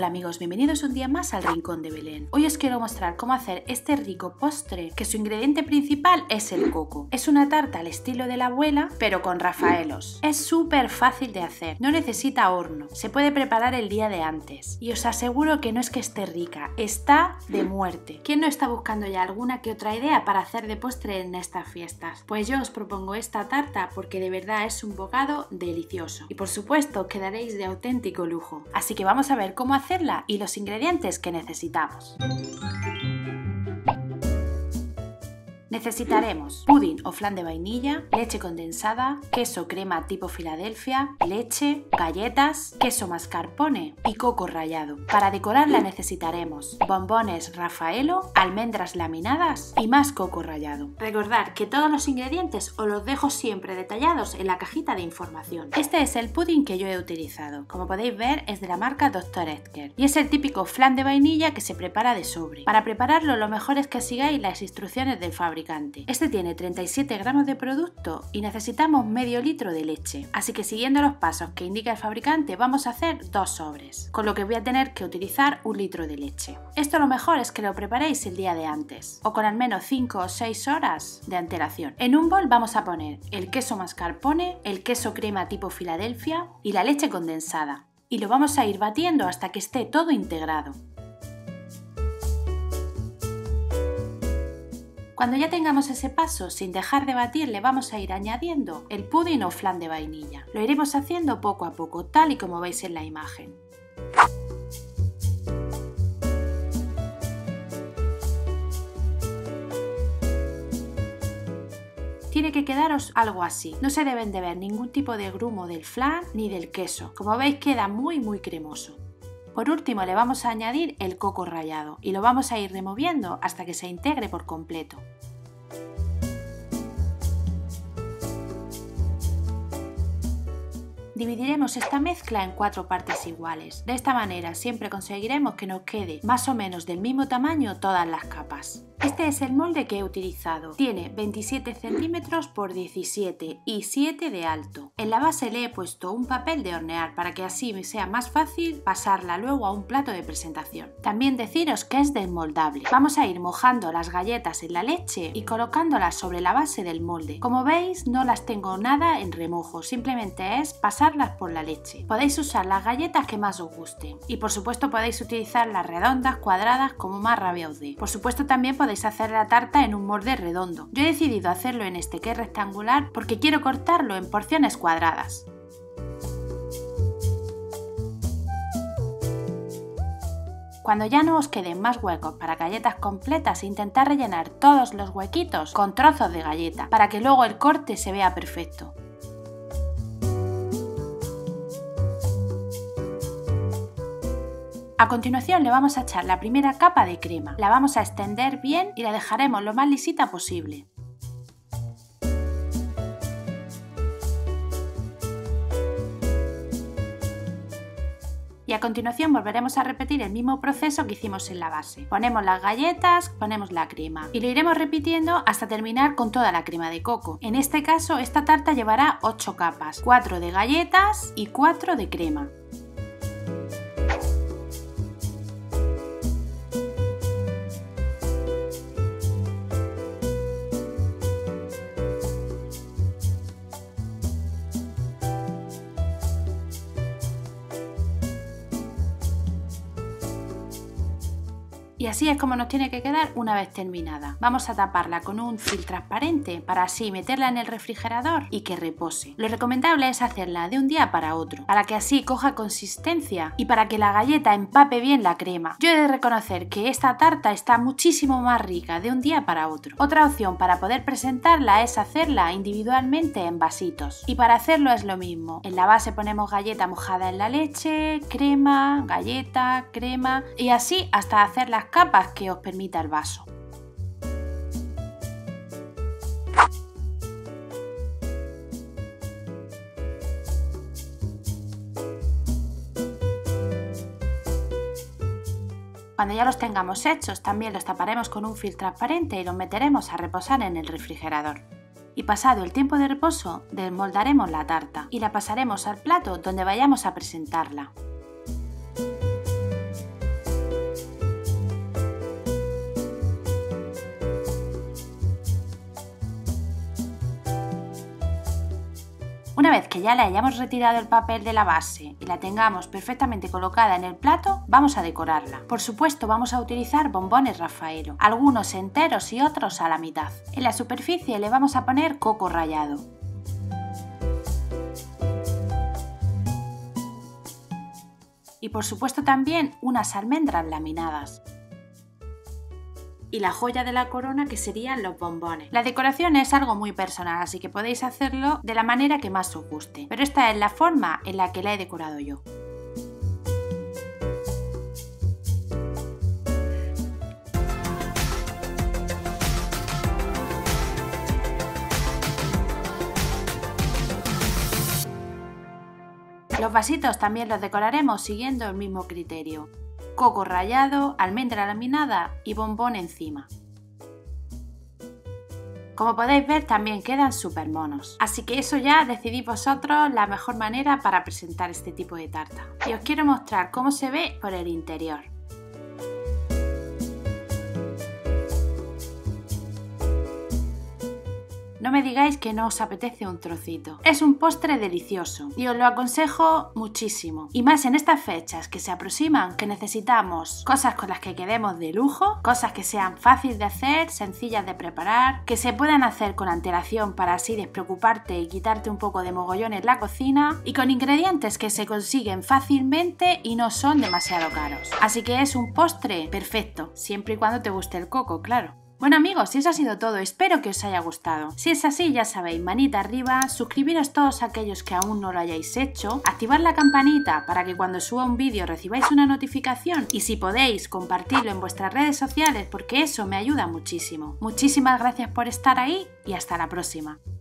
Hola amigos, bienvenidos un día más al Rincón de Belén. Hoy os quiero mostrar cómo hacer este rico postre, que su ingrediente principal es el coco. Es una tarta al estilo de la abuela, pero con rafaelos. Es súper fácil de hacer, no necesita horno, se puede preparar el día de antes. Y os aseguro que no es que esté rica, está de muerte. ¿Quién no está buscando ya alguna que otra idea para hacer de postre en estas fiestas? Pues yo os propongo esta tarta porque de verdad es un bocado delicioso. Y por supuesto quedaréis de auténtico lujo. Así que vamos a ver cómo hacerla y los ingredientes que necesitamos. Necesitaremos pudín o flan de vainilla, leche condensada, queso crema tipo Filadelfia, leche, galletas, queso mascarpone y coco rallado. Para decorarla necesitaremos bombones Raffaello, almendras laminadas y más coco rallado. Recordad que todos los ingredientes os los dejo siempre detallados en la cajita de información. Este es el pudín que yo he utilizado. Como podéis ver, es de la marca Dr. Edgar y es el típico flan de vainilla que se prepara de sobre. Para prepararlo, lo mejor es que sigáis las instrucciones del fabricante. Este tiene 37 gramos de producto y necesitamos medio litro de leche, así que siguiendo los pasos que indica el fabricante vamos a hacer 2 sobres, con lo que voy a tener que utilizar 1 litro de leche. Esto lo mejor es que lo preparéis el día de antes, o con al menos 5 o 6 horas de antelación. En un bol vamos a poner el queso mascarpone, el queso crema tipo Filadelfia y la leche condensada, y lo vamos a ir batiendo hasta que esté todo integrado. Cuando ya tengamos ese paso, sin dejar de batir, le vamos a ir añadiendo el pudín o flan de vainilla. Lo iremos haciendo poco a poco, tal y como veis en la imagen. Tiene que quedaros algo así. No se deben de ver ningún tipo de grumo del flan ni del queso. Como veis, queda muy cremoso. Por último le vamos a añadir el coco rallado y lo vamos a ir removiendo hasta que se integre por completo. Dividiremos esta mezcla en 4 partes iguales. De esta manera siempre conseguiremos que nos quede más o menos del mismo tamaño todas las capas. Este es el molde que he utilizado. Tiene 27 centímetros por 17 y 7 de alto. En la base le he puesto un papel de hornear para que así me sea más fácil pasarla luego a un plato de presentación. También deciros que es desmoldable. Vamos a ir mojando las galletas en la leche y colocándolas sobre la base del molde. Como veis, no las tengo nada en remojo, simplemente es pasarlas por la leche. Podéis usar las galletas que más os gusten y por supuesto podéis utilizar las redondas, cuadradas, como más rabia os dé. Por supuesto también podéis hacer la tarta en un molde redondo. Yo he decidido hacerlo en este que es rectangular porque quiero cortarlo en porciones cuadradas. Cuando ya no os queden más huecos para galletas completas, intentad rellenar todos los huequitos con trozos de galleta para que luego el corte se vea perfecto. A continuación le vamos a echar la primera capa de crema, la vamos a extender bien y la dejaremos lo más lisita posible. Y a continuación volveremos a repetir el mismo proceso que hicimos en la base. Ponemos las galletas, ponemos la crema y lo iremos repitiendo hasta terminar con toda la crema de coco. En este caso esta tarta llevará 8 capas, 4 de galletas y 4 de crema. Y así es como nos tiene que quedar una vez terminada. Vamos a taparla con un film transparente para así meterla en el refrigerador y que repose. Lo recomendable es hacerla de un día para otro, para que así coja consistencia y para que la galleta empape bien la crema. Yo he de reconocer que esta tarta está muchísimo más rica de un día para otro. Otra opción para poder presentarla es hacerla individualmente en vasitos. Y para hacerlo es lo mismo. En la base ponemos galleta mojada en la leche, crema, galleta, crema y así hasta hacer las capas que os permita el vaso. Cuando ya los tengamos hechos, también los taparemos con un film transparente y los meteremos a reposar en el refrigerador. Y pasado el tiempo de reposo, desmoldaremos la tarta y la pasaremos al plato donde vayamos a presentarla. Una vez que ya le hayamos retirado el papel de la base y la tengamos perfectamente colocada en el plato, vamos a decorarla. Por supuesto, vamos a utilizar bombones Raffaello, algunos enteros y otros a la mitad. En la superficie le vamos a poner coco rallado. Y por supuesto también unas almendras laminadas. Y la joya de la corona, que serían los bombones. La decoración es algo muy personal, así que podéis hacerlo de la manera que más os guste. Pero esta es la forma en la que la he decorado yo. Los vasitos también los decoraremos siguiendo el mismo criterio. Coco rallado, almendra laminada y bombón encima. Como podéis ver, también quedan súper monos. Así que eso ya decidid vosotros la mejor manera para presentar este tipo de tarta. Y os quiero mostrar cómo se ve por el interior. No me digáis que no os apetece un trocito. Es un postre delicioso y os lo aconsejo muchísimo. Y más en estas fechas que se aproximan, que necesitamos cosas con las que quedemos de lujo, cosas que sean fáciles de hacer, sencillas de preparar, que se puedan hacer con antelación para así despreocuparte y quitarte un poco de mogollón en la cocina, y con ingredientes que se consiguen fácilmente y no son demasiado caros. Así que es un postre perfecto, siempre y cuando te guste el coco, claro. Bueno amigos, eso ha sido todo, espero que os haya gustado. Si es así, ya sabéis, manita arriba, suscribiros todos aquellos que aún no lo hayáis hecho, activad la campanita para que cuando suba un vídeo recibáis una notificación y si podéis, compartirlo en vuestras redes sociales porque eso me ayuda muchísimo. Muchísimas gracias por estar ahí y hasta la próxima.